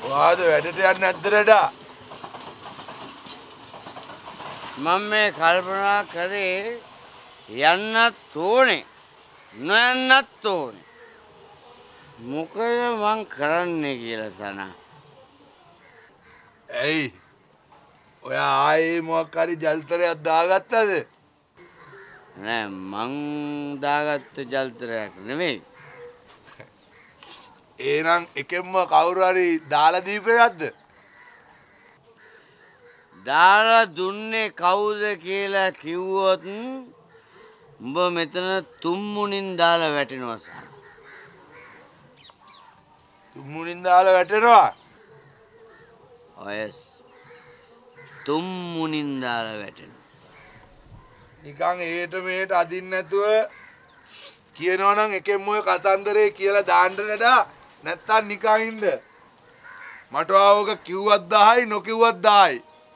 වාද වැඩට යන්නේ නැද්ද රඩා? මම මේ කල්පනා කරේ යන්නත් ඕනේ නොයන්නත් ඕනේ. මොකද මං කරන්නේ කියලා සනා. ඇයි? ඔයා ආයේ මොකක් හරි ජල්තරයක් දාගත්තද? නෑ මං දාගත්ත ජල්තරයක් නෙමෙයි. එහෙනම් එකෙන්ම කවුරු හරි දාලා දීපේකක්ද? දාලා දුන්නේ කවුද කියලා කිව්වොත් උඹ මෙතන තුම්මුණින් දාලා වැටෙනවා සනා. තුම්මුණින් දාලා වැටෙනවා? ඔයස්. තුම්මුණින් දාලා වැටෙනවා. නිකන් එහෙට මෙහෙට අදින්න නැතුව කියනවා නම් එකෙන් මොය කතන්දරේ කියලා දාන්න නඩා නැත්තම් නිකන් ඉන්න. මට ආවක කිව්වත් 10යි නොකිව්වත් 10යි.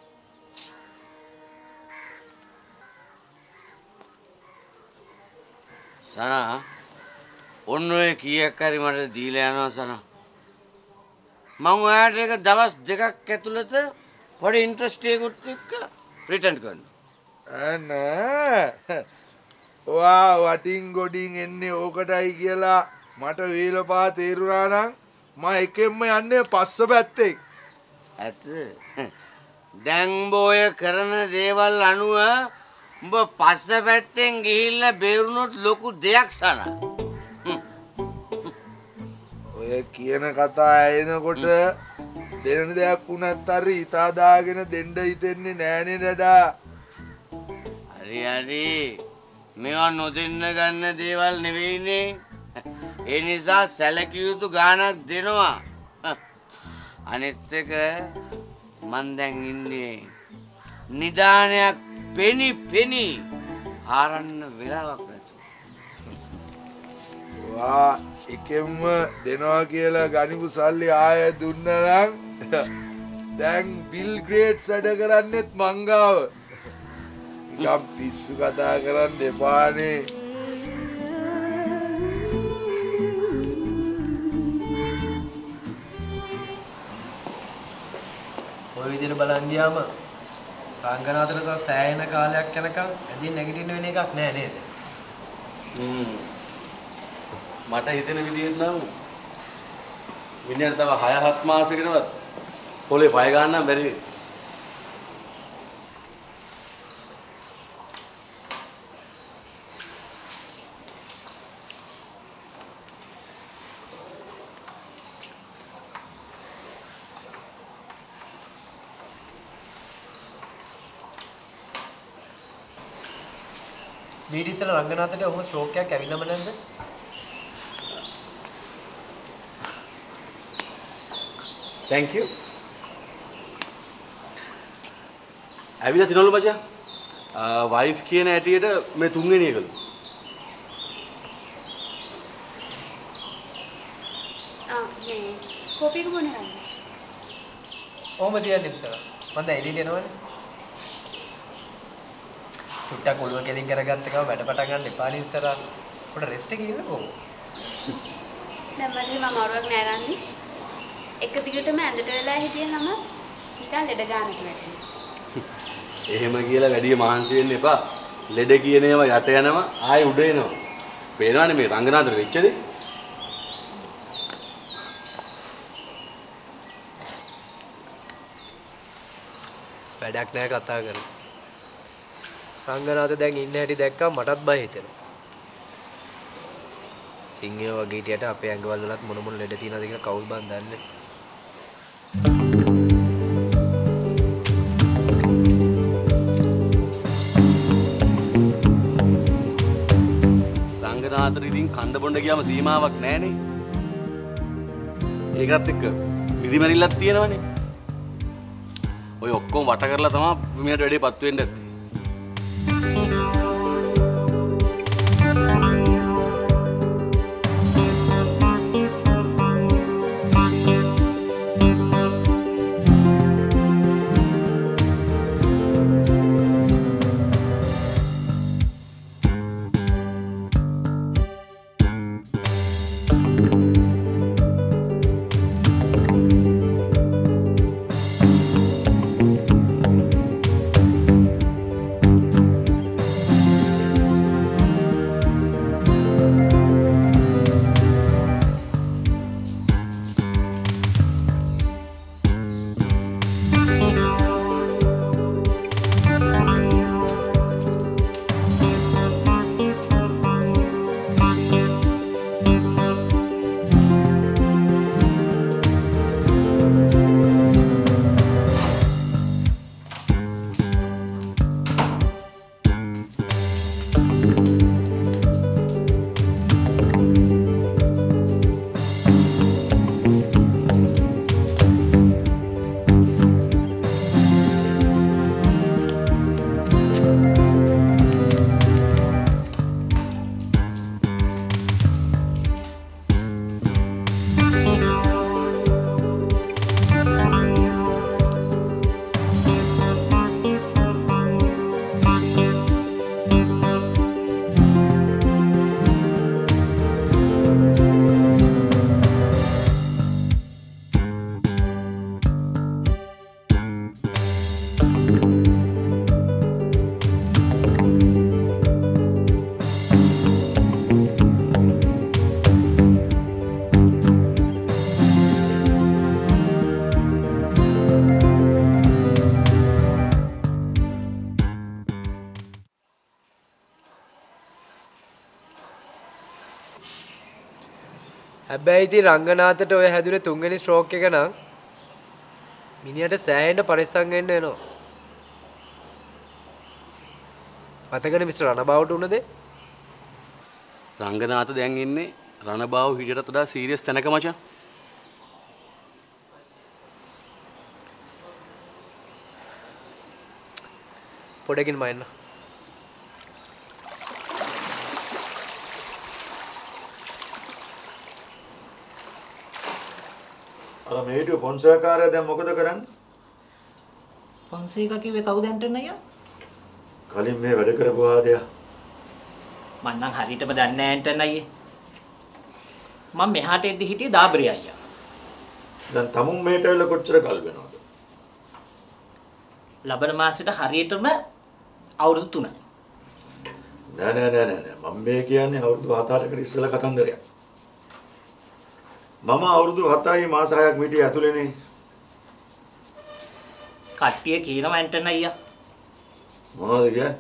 සනා ඔන්න ඔය කීයක් හරි මට දීලා යනවා සනා. මම ඔයාට එක දවස් දෙකක් ඇතුළත පොඩි ඉන්ට්‍රස්ට් එකකුත් එක්ක රිටර්න් කරනවා. නෑ. ඔයා වටින් ගොඩින් එන්නේ ඕකටයි කියලා මට වේලපා තේරුණා නම් මම එකෙන්ම යන්නේ පස්ස පැත්තෙන්. ඇත්ත. දැන් බෝය කරන දේවල් අනුව උඹ පස්ස පැත්තෙන් ගිහිල්ලා බේරුණොත් ලොකු දෙයක් සනා. ඔය කියන කතා ඇයෙනකොට දෙන දෙයක් වුණත් හරි හිතා දාගෙන දෙන්න හිතෙන්නේ නෑනේ නඩා. හරි හරි. මේවා නොදෙන්න ගන්න දේවල් නෙවෙයිනේ. ඒ නිසා සැලකිය යුතු ගාණක් දෙනවා. අනිත් එක මං දැන් ඉන්නේ නිදානයක් පෙනි ආරන්න වෙලාවක් නැතුව. වා එකෙන්ම දෙනවා කියලා ගනිපු සල්ලි ආයෙ දුන්න නම් දැන් බිල් ග්‍රේඩ්ස් වැඩ කරන්නෙත් මංගාව. නිකම් පිස්සු කතා කරන්න එපානේ. ඔය විදිහට බලන් ගියාම රංගනාතට තව සෑහෙන කාලයක් යනකම් ඇදින් නැගිටින්න වෙන එකක් නෑ නේද? මට හිතෙන විදිහට නම් මිනිහට තව 6-7 මාසෙකටවත් පොලේ පය ගන්න බැරි වෙයි. මීට ඉස්සෙල්ලා රංගනාතට ඔහොම ස්ට්‍රෝක් එකක් ඇවිල්ලාම නැද්ද? Thank you. ඇවිල්ලා තිනවලු මචං. වයිෆ් කියන ඇටියට මේ තුන්වෙනි එකලු. මේ කෝපි එක බොන්නේ නැහැ. ඔහොම තියන්න ඉස්සලා. මම දැන් එළියට එනවනේ. චුට්ටක් ඔළුව කෙලින් කරගත්ත ගම වැඩ පටන් ගන්න එපා නේ ඉස්සරහ. පොඩ රෙස්ට් එකේ ඉන්නකෝ. දැන් මට එහෙම අමාරුවක් නෑ රන්දිෂ්. එක දිගටම ඇඳට වෙලා හිටියනම නිකන් ලෙඩ ගන්නට වැටෙනවා. එහෙම කියලා වැඩි මහන්සි වෙන්න එපා. ලෙඩ කියන ඒවා යට යනවා ආයෙ උඩ එනවා. පේනවනේ මේ රංගනාතර වෙච්ච දේ. වැඩක් නෑ කතා කරලා. රංගනාත දැන් ඉන්න හැටි දැක්කම මටත් බය හිතෙනවා. සිංහයෝ වගේ හිටියට අපේ ඇඟවල වලත් මොන මොන ලෙඩ තියෙනවද කියලා කවුරු බන් දන්නේ. රංගනාතර ඉතින් කණ්ඩ බොණ්ඩ ගියාම සීමාවක් නැහනේ. ඒකත් එක්ක පිළිමරිල්ලක් තියෙනවනේ. ඔය ඔක්කොම වට කරලා තමයි මෙහෙට වැඩේපත් වෙන්න ඇත්තේ. හැබැයි ඉතින් රංගනාථට ඔය හැදුනේ තුන්වෙනි ස්ට්‍රෝක් එක නම් මිනිහට සෑහෙන්න පරිස්සම් වෙන්න වෙනවා. මතකනේ මිස්ටර් රණබාවට උනද? රංගනාථ දැන් ඉන්නේ රණබාව හිටියටත් වඩා සීරියස් තැනක මචං. පොඩකින් මයන්න. අර මේටු පොන්සේකාරයා දැන් මොකද කරන්නේ? පොන්සේකා කිව්වේ කවුද ඇන්ටන් අයියා? කලින් මේ වැඩ කරපු ආදයා. මං නම් හරියටම දන්නේ නැහැ ඇන්ටන් අයියේ. මම මෙහාට එද්දි හිටියේ දාබරි අයියා. දැන් තමුන් මේට ඇවිල්ලා කොච්චර කල් වෙනවද? ලබන මාසෙට හරියටම අවුරුදු 3යි. නෑ මම මේ කියන්නේ අවුරුදු 7-8කට ඉස්සෙල්ලා කතන්දරයක්. මම අවුරුදු 7යි මාස 6ක් මිටිය ඇතුළේනේ. කට්ටිය කියනවා ඇන්ටන් අයියා. මොනවද කියන්නේ?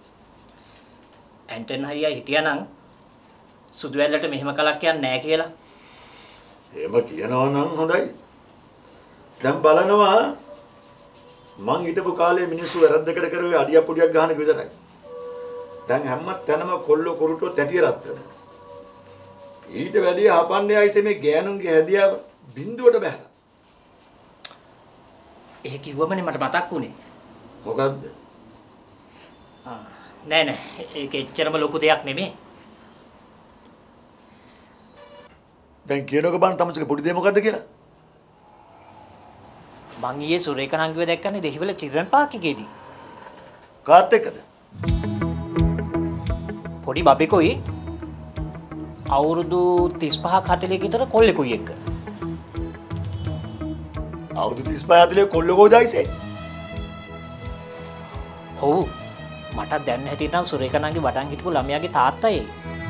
ඇන්ටන් අයියා හිටියානම් සුදු වැල්ලට මෙහෙම කලක් යන්නේ නැහැ කියලා. එහෙම කියනවා නම් හොඳයි. දැන් බලනවා මං හිටපු කාලේ මිනිස්සු වැරද්දකට කරුවේ අඩියක් පොඩියක් ගහන එක විතරයි. දැන් හැම තැනම කොල්ලෝ කුරුටෝ තැටිය රත් කරනවා. ඊට වැඩිය හපන්නේ ආයිසේ මේ ගෑනුන්ගේ හැදියාව බින්දුවට බහැලා. ඒ කිව්වමනේ මට මතක් වුණේ. මොකද්ද? නෑ ඒක එච්චරම ලොකු දෙයක් නෙමෙයි. දැන් කියනක බලන්න තමසක පොඩි දේ මොකද්ද කියලා? මං ඊයේ සුරේක නංගිව දැක්කනේ දෙහිවල චිල්ඩ්‍රන් පාක් එකේදී. කාත් එක්කද? පොඩි බබෙකුයි අවුරුදු 35ක් 40ක විතර කොල්ලෙකුයි එක්ක. අවුරුදු 35 40 කොල්ලෝ කොයිදායිසේ? ඔව් මට දැන් හැටියට නම් සුරේක නංගි වඩන් හිටපු ළමයාගේ තාත්තයි.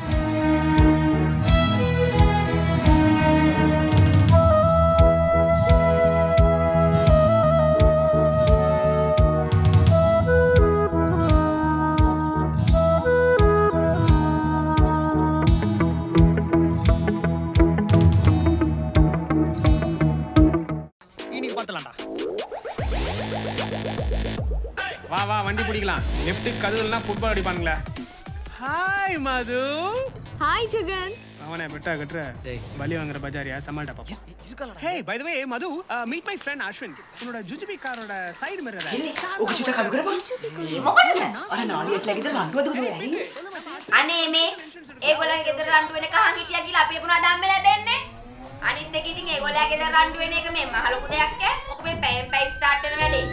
வா வண்டி பிடிக்கலாம் லெஃப்ட்டுக்கு கதுவல்னா ஃபுட்பால் அடிப்பானுங்களே ஹாய் மது ஹாய் ஜெகன் அவனே பெட்டா கட்டுற பலி வாங்குற பஜாரியா சமாளிட்டா பாப்பா hey by the way Madhu meet my friend Ashwin உன்னோட ஜுஜுபி காரோட சைடு மிரர் ඔක චුට්ටක් කවි කරපන් මොකටද අර නාලියට ගෙදර රණ්ඩුවද ගොඩේ ඇයි අනේ මේ ඒගොල්ලන්ගේ ගෙදර රණ්ඩු වෙන කහන් හිටියා කියලා අපිට මොනවද අම්ම ලැබෙන්නේ අනිත් එක ඉතින් ඒගොල්ලන්ගේ ගෙදර රණ්ඩු වෙන එක මේ මහ ලොකු දෙයක් ඈ ඔක මේ පැයෙන් පැය ස්ටාර්ට් වෙන වැඩේ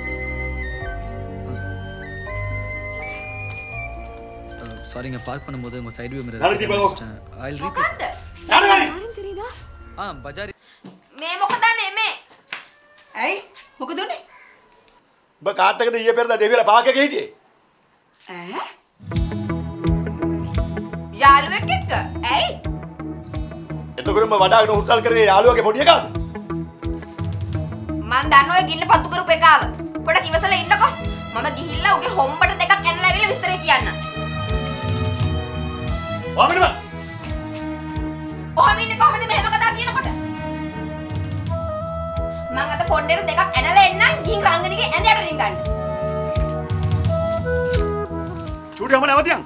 சாரி இங்க பார்க் பண்ணும்போது உங்க சைடு வியூ மிரர் நாளைக்கு பாவோ I'll replace යාළුවනේ தெரியுதா பஜாரி මේ මොකදනේ මේ ඇයි මොකද උනේ ඔබ කාත් එක්කද ඊයේ පෙරදා දෙවියලා පාක් එකේ හිටියේ ඈ යාළුවෙක් එක්ක ඇයි එතකොට මම වඩාගෙන හුරුතල් කරේ යාළුවගේ පොඩි එකාද මං දන්නවා ඔය ගින්න පත්තු කරපු එකාව පොඩක් ඉවසලා ඉන්නකෝ මම ගිහිල්ලා උගේ හොම්බට දෙකක් ඇනලා ඇවිල්ලා විස්තරේ කියන්න ඔහමිනම ඔහම ඉන්නේ කොහමද මෙහෙම කතා කියනකොට මං අද කොණ්ඩේට දෙකක් ඇනලා එන්නම් ගිහින් රංගනිගේ ඇඳයට රින් ගන්න චූටි හැම නැවතියන්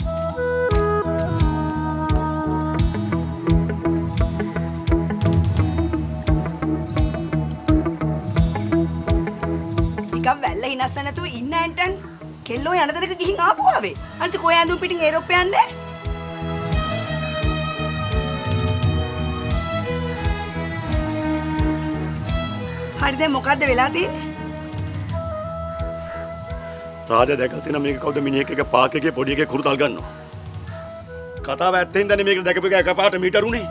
නිකන් වැල්ල හිනස්ස නැතුව ඉන්න ඇන්ටන් කෙල්ලෝ යන තැනක ගිහින් ආපුවාවේ අනිත් කොය ඇඳුම් පිටින් ඒරොප්ප යන්නේ හරි දැන් මොකද්ද වෙලා තියෙන්නේ රාජා දැකලා තියෙන මේක කවුද මිනිහෙක් එක පාක් එකේ පොඩි එකේ කුරුතල් ගන්නවා කතාව ඇත්තෙන් දැනේ මේක දැකපු එක එකපාරට මීටර උනේ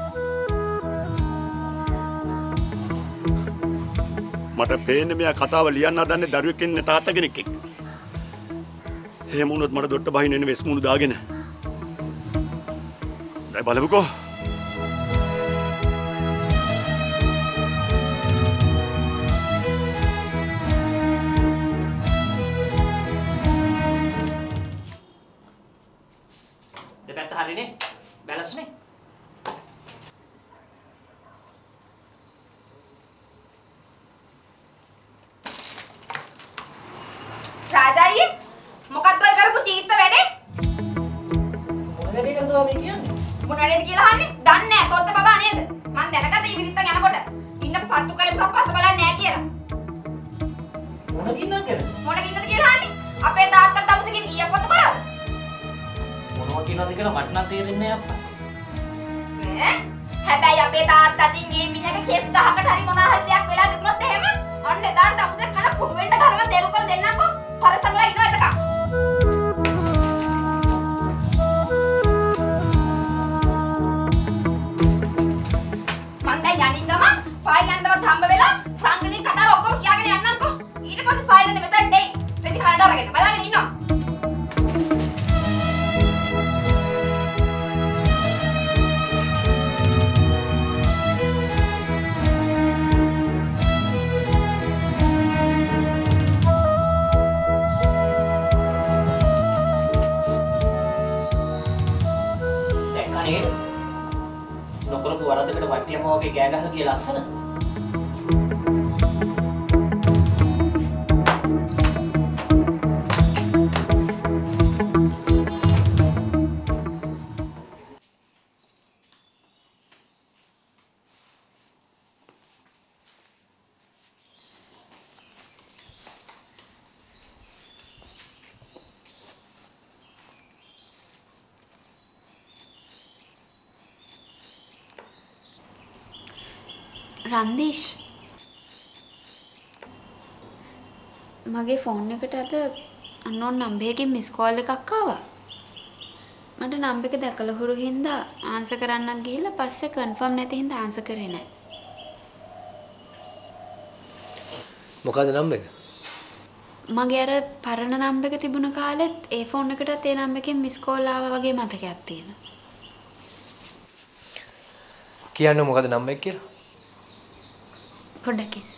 මට පේන්නේ මෙයා කතාව ලියන්න හදන්නේ දරුවෙක් ඉන්නේ තාත්තා කෙනෙක් එක්ක එහෙම වුණොත් මට දොට්ට බහින්න එන්නේ වෙස් මුණු දාගෙන දැන් බලමුකෝ දෙපැත්ත හරිනේ බැලන්ස් නේ කියන්නේ? දන්නේ නැහැ. තොත්ත බබා නේද? මං දැනගත්තා ඉවිදිත්තන් යනකොට. ඉන්න පත්තු කරේ පස්ස බලන්නේ නැහැ කියලා. මොන ගින්නක් ගැන? මොන ගින්නද කියලා අහන්නේ? අපේ තාත්තා තමුසකින් ගිය පොත කරා. මොනවා කියනවද කියලා මට නම් තේරෙන්නේ නැහැ අප්පා. හැබැයි අපේ තාත්තටින් මේ මිනිහගේ කෙස් ගහකට හරි මොනවා හරි දෙයක් වෙලා තිබුණොත් එහෙම අන්න එදාට තමුසේ කන කුඩු වෙන්න ගහම දෙරු කර දෙන්නම්කෝ. පරසමලා ඉන්නවා එතක. මන් දැන් යනින් ගම ෆයිල් යන්නවත් හම්බ වෙලා රංගනේ කතාව ඔක්කොම කියාගෙන යන්නම්කෝ. ඊට පස්සේ ෆයිල් එක මෙතන දෙයි. ප්‍රති කාලට අරගෙන බලාගෙන ඉන්නවා. නොකරපු වරදකට වට්ටියම වගේ ගෑ ගහලා කියලා ලස්සන. රන්දීෂ් මගේ ෆෝන් එකට අද අන්නෝන් නම්බර් එකකින් මිස් කෝල් එකක් ආවා. මට නම්බර් එක දැකලා හුරු හින්දා ආන්සර් කරන්නත් ගිහිල්ලා පස්සේ කන්ෆර්ම් නැති හින්දා ආන්සර් කරේ නැහැ. මොකද නම්බර් එක? මගේ අර පරණ නම්බර් එක තිබුණ කාලෙත් ඒ ෆෝන් එකටත් ඒ නම්බර් එකෙන් මිස් කෝල් ආවා වගේ මතකයක් තියෙනවා. කියන්න මොකද නම්බර් එක කියලා? පොඩ්ඩක්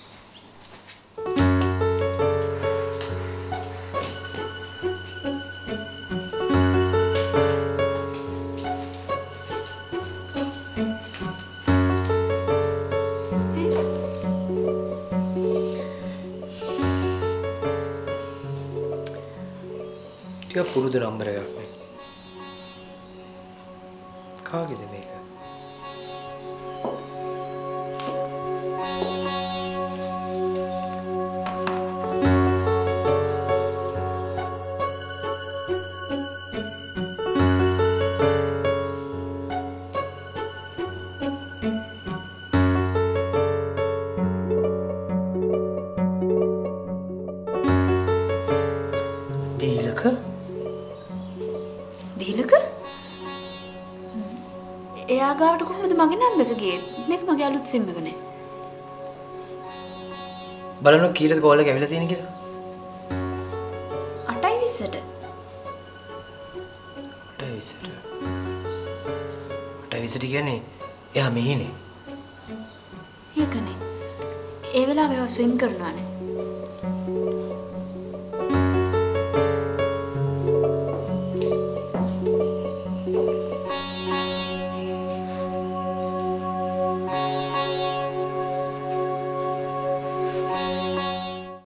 ටිකක් පුරුදු නම්බර එකක් නේ. කාගේද මේක? දීලක? එයා ගාවට කොහොමද මගේ නම්බර් එක ගියේ? මේක මගේ අලුත් සිම් එක නේ. බලන්න කීයද කෝල් එක ඇවිල්ලා තියෙන්නේ කියලා. 8:20ට. 8:20ට. 8:20ට කියන්නේ එයා මෙහිනේ. ඒකනේ. ඒ වෙලාවේ ඔය ස්විම් කරනවානේ.